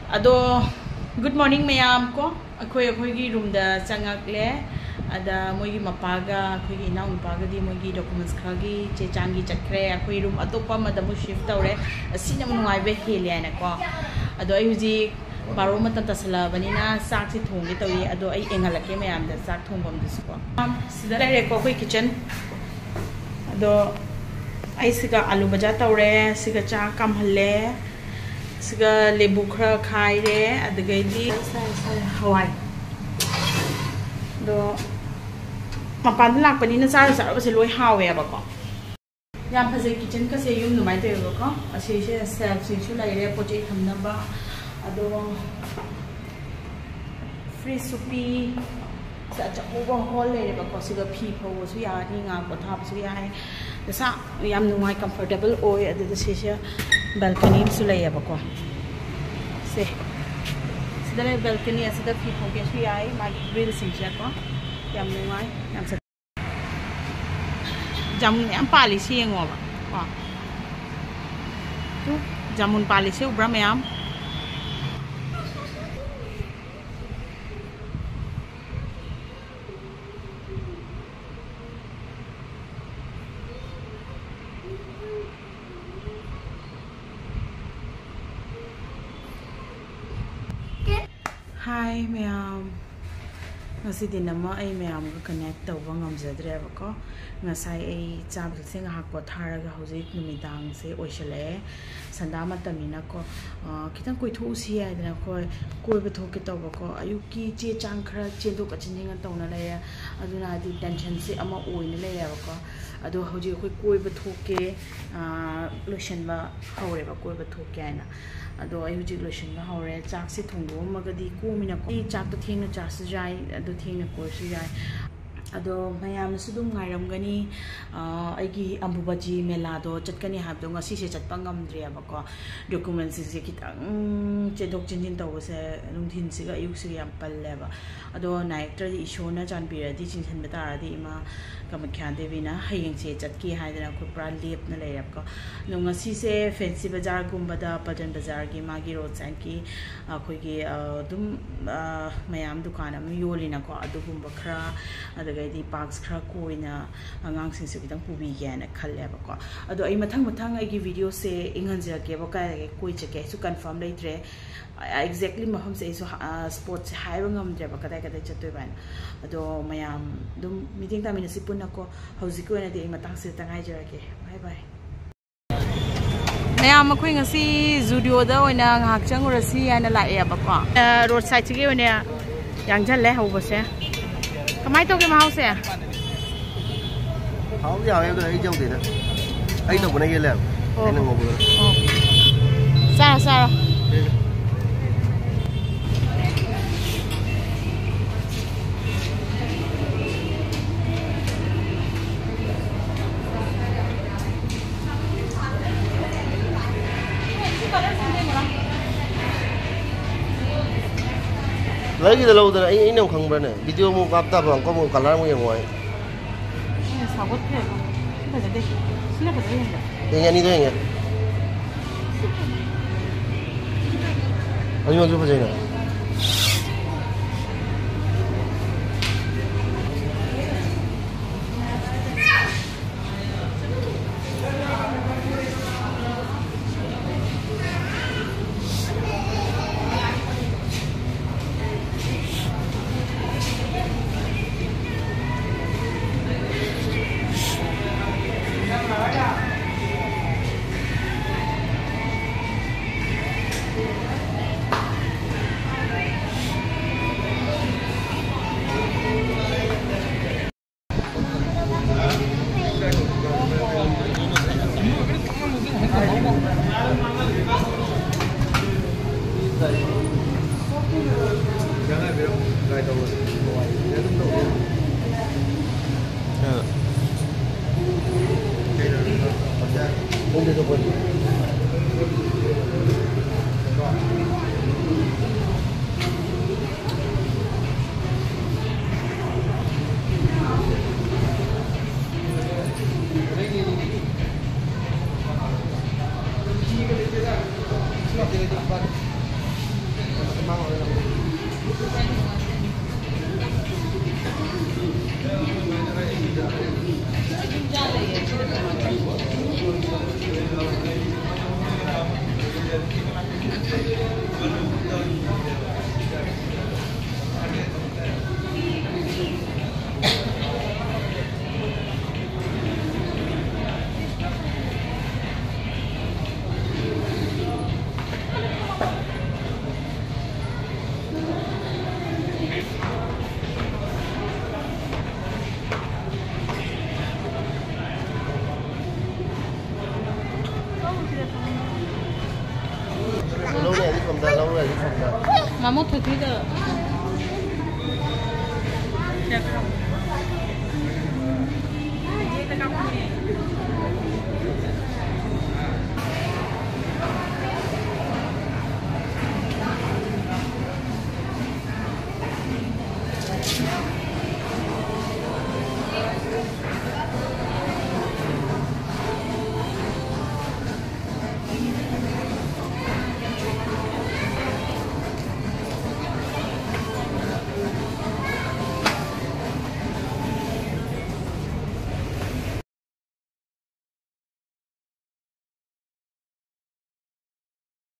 अदो good morning ma'am को अखोई रूम दा चंगकले अदा मोगी मपागा अखोई इनाउ मपागदी मोगी डॉक्यूमेंट्स खरागी चे चांगी चक्रे अखोई रूम अतोपा मदमु शिफ्ट तौरे असिना नुवाइबे हेले आना को अदो आई हुजी बारो मतम तसला बनिना साग से थोंगे तौई अदो आई एंगलके मैम दा साग थोंबम दिसको सिदा लेरे को अखोई किचन अदो आई सिगा आलू बजा तौरे सिगा चा काम हल्ले सिगा लेबू खरा खाइरे अदगैदी हवाई दो मपान लाकपनिना चार चारबसे लोय हावेबको याम फजे किचन का से यूम नुमाय तोयबको असेसे सेल्फ सिसु लाइरे पोचे थमनबा अदो फ्री सुपी चाचबो हॉल लेरेबको सिगा फी फवसु यानी nga पोथाबसु याय दसा याम नुमाय कंफर्टेबल ओय अदद सेसे balcony su layabako se sidale balcony asida fi phoke su yai magi grill singja ko yam nungai yam sa jamun yam pali si yengo ba ko tu jamun pali se ubra mayam Hi ma'am ngasi nama ai ma'am ga connect tawba ngamjadre ba ko ngasai ai chabal se nga ko tharaga hojik numidang se oisale sanda matamina ko kitang koi thu si ai dana ko koi ba thoke tawba ko ayuki che chang khara chendo ka chinjinga tawna le aduna di tension se ama oina le ya ba ko ado hoji koi ba thoke lotion ba hore ba koi ba thoke ana अदो आई हुजी लोशन गा हौरे चाक से थोंगो मगदी कोमिना को चाक तो थेंग चाक से जाय अदो थेंग को से जाय अदो मयाम सुदुम गायरमगनी आइगी अंबुबाजी मेला दो चटकनी हाबदो ngasi से चटपा ngamdre abako डॉक्यूमेंट्स से खितंग चेदोक चिनजिन तवसे नुंथिन सिगा अयुक से याम पल्लेबा अदो नाइक्टर इशोना जानबिरदी चिनसन बतारादी इमा कमख्या देवीना हयेंग से चटकी हाइदना को प्रा लेप न लेरबको ngasi से फैंसी बाजार गुंबदा पटन बाजार की मागी रोड साइड की अखोगी दुम मयाम दुकान अम योलिना को अदुगुंबा खरा अदगैदी पार्क्स खरा कोइना अंगांग सिंग से खितंग पुबी गेना खल्लेबको अदो आई मथंग मथंग आई की वीडियो से इंगनजके बका कोई चके सु कंफर्म लेत्रे एक्जेक्टली महम से सु स्पॉट से हाइबंग हमद्रे बका कदा चतोय बान अदो मयाम दुम मीटिंग तामिन से पुना को हौजी को ने दे मतंग से तंगाय जरके बाय बाय मैम अखोई ngasi जुडियो दा ओइना ngahak changurasi ana lae abako road side से ओइना यांगजले हौबसे कमाई तो के माउ से हाउ याव ए आई जौ देना आई तो बने गेले आई न ngobul सारा lagi dah lalu dah ini yang khang berana video mu kapta bang kau mu color mu yang wai sabot ke kita jadi sila pada yang ini tu yang ani mau cuba jadi mang rồi. Lâu này đi cầm ra, lâu này đi cầm ra. Mama thôi thì được. Đẹp không? Đây là cặp này.